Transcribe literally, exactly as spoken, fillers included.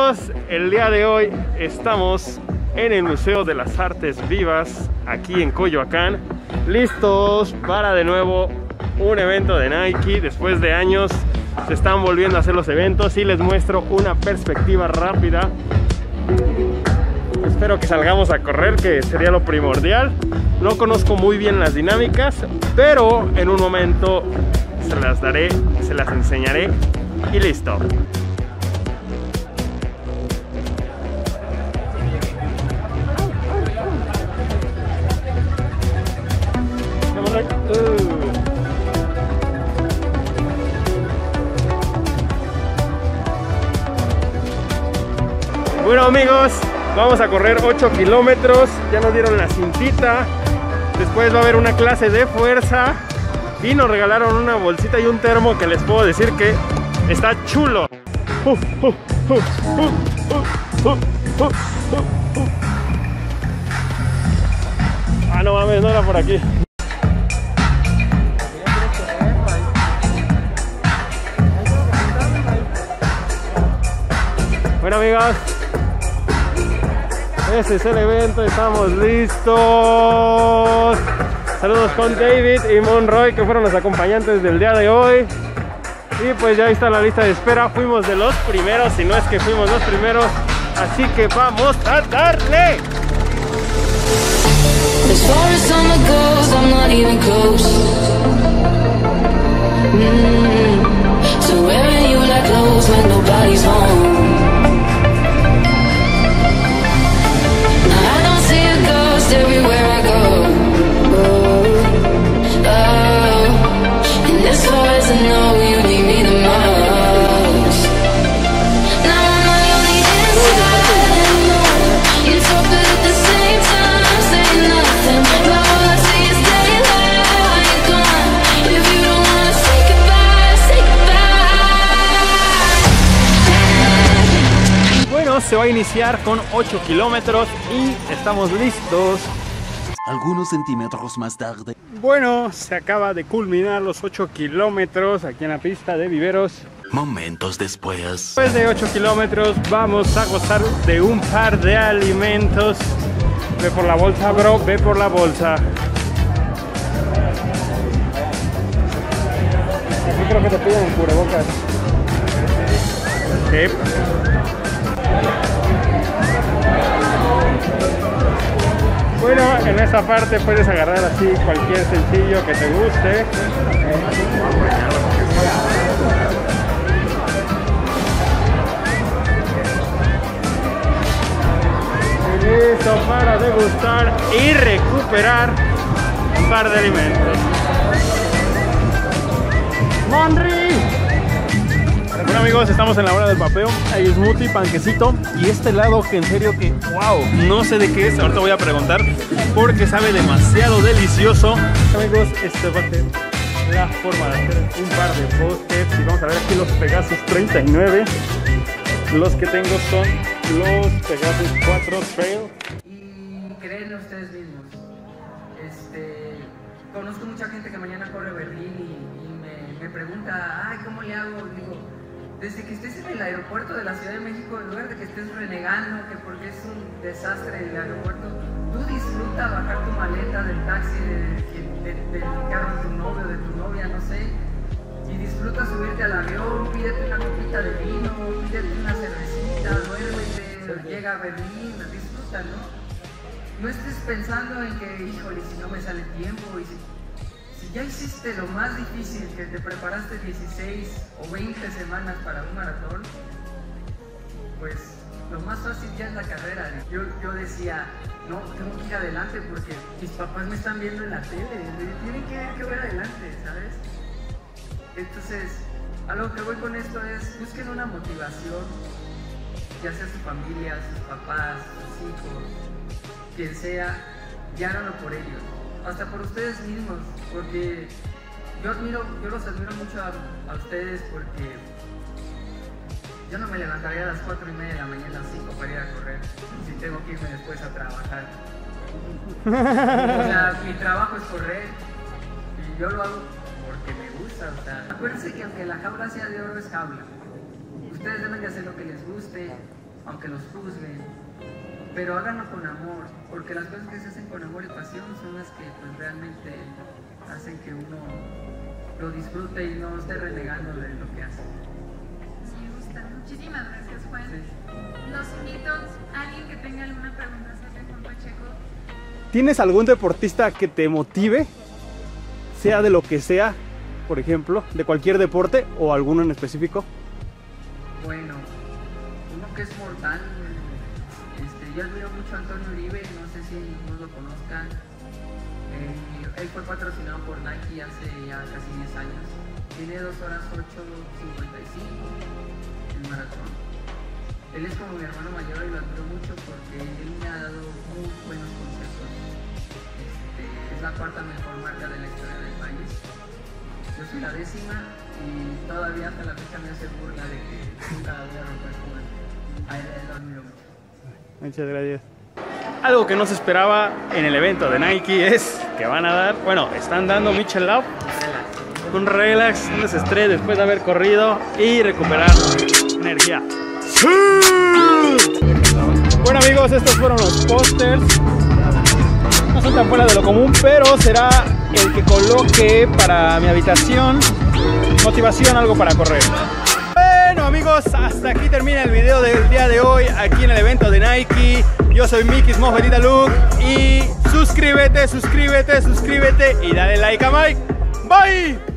amigos, el día de hoy estamos en el Museo de las Artes Vivas, aquí en Coyoacán, listos para de nuevo un evento de Nike. Después de años se están volviendo a hacer los eventos y les muestro una perspectiva rápida. Espero que salgamos a correr, que sería lo primordial. No conozco muy bien las dinámicas, pero en un momento se las daré, se las enseñaré y listo. Bueno amigos, vamos a correr ocho kilómetros, ya nos dieron la cintita, después va a haber una clase de fuerza y nos regalaron una bolsita y un termo que les puedo decir que está chulo. Uh, uh, uh, uh, uh, uh, uh, uh, uh. Ah, no mames, no era por aquí. Bueno amigos, este es el evento, estamos listos. Saludos con David y Monroy, que fueron los acompañantes del día de hoy. Y pues ya está la lista de espera, fuimos de los primeros, si no es que fuimos los primeros, así que vamos a darle. Everywhere I go, oh, oh, and as far as I know, you need me the most. Now I'm my only inside. You talk but at the same time say nothing, but all I see is daylight while you're gone. If you don't wanna say goodbye, say goodbye. Bueno, se va a iniciar con ocho kilómetros y estamos listos. Algunos centímetros más tarde. Bueno, se acaba de culminar los ocho kilómetros aquí en la pista de Viveros. Momentos después. Después de ocho kilómetros vamos a gozar de un par de alimentos. Ve por la bolsa, bro, ve por la bolsa. Aquí creo que te piden el cubrebocas. Sí. Bueno, en esa parte puedes agarrar así cualquier sencillo que te guste. Y listo para degustar y recuperar un par de alimentos. ¡Monri! Bueno amigos, estamos en la hora del papeo. Hay smoothie, panquecito y este helado que en serio que wow, no sé de qué es, ahorita voy a preguntar porque sabe demasiado delicioso. Amigos, este va a ser la forma de hacer un par de postres y vamos a ver aquí los Pegasus treinta y nueve. Los que tengo son los Pegasus cuatro Trail. Y creen en ustedes mismos. Este, conozco mucha gente que mañana corre Berlín y, y me, me pregunta, ay, ¿cómo le hago? Digo, desde que estés en el aeropuerto de la Ciudad de México, en lugar de que estés renegando que porque es un desastre el aeropuerto, tú disfruta bajar tu maleta del taxi, de, de, de, del carro de tu novio, de tu novia, no sé, y disfruta subirte al avión, pídete una copita de vino, pídete una cervecita, duérmete, llega a Berlín, disfruta, ¿no? No estés pensando en que, híjole, si no me sale tiempo, y si... Si ya hiciste lo más difícil, que te preparaste dieciséis o veinte semanas para un maratón, pues lo más fácil ya es la carrera. Yo, yo decía, no, tengo que ir adelante porque mis papás me están viendo en la tele, tienen que, que ver adelante, ¿sabes? Entonces, a lo que voy con esto es, busquen una motivación, ya sea su familia, sus papás, sus hijos, quien sea, y háganlo por ellos. Hasta por ustedes mismos, porque yo admiro, yo los admiro mucho a, a ustedes porque yo no me levantaría a las cuatro y media de la mañana, a las cinco para ir a correr, si tengo que irme después a trabajar. O sea, mi trabajo es correr y yo lo hago porque me gusta. O sea, acuérdense que aunque la jaula sea de oro, es jaula. Ustedes deben de hacer lo que les guste, aunque los juzguen, pero háganlo con amor, porque las cosas que se hacen con amor y pasión son las que pues realmente hacen que uno lo disfrute y no esté renegando de lo que hace. Me gusta. Muchísimas gracias, Juan. Sí. Los invito a alguien que tenga alguna pregunta sobre Juan Pacheco. ¿Tienes algún deportista que te motive? Sea de lo que sea, por ejemplo, de cualquier deporte o alguno en específico. Bueno, uno que es mortal, este, yo admiro mucho a Antonio Uribe, no sé si no lo conozcan. Eh, él fue patrocinado por Nike hace ya casi diez años. Tiene dos horas ocho cincuenta y cinco en maratón. Él es como mi hermano mayor y lo admiro mucho porque él me ha dado muy buenos consejos. Este, es la cuarta mejor marca de la historia del país. Yo soy la décima y todavía hasta la fecha me hace burla de que nunca la voy a romper como él. A él, a él lo admiro mucho. Muchas gracias. Algo que no se esperaba en el evento de Nike es que van a dar, bueno, están dando Mitchell Love, un relax, un desestrés después de haber corrido y recuperar energía. ¡Sí! Bueno amigos, estos fueron los pósters. No son tan fuera de lo común, pero será el que coloque para mi habitación. Motivación, algo para correr. Bueno amigos, hasta aquí termina el video del día de hoy aquí en el evento de Nike. Yo soy Mickey's Most Bendita Look y suscríbete, suscríbete, suscríbete y dale like a Mike. Bye.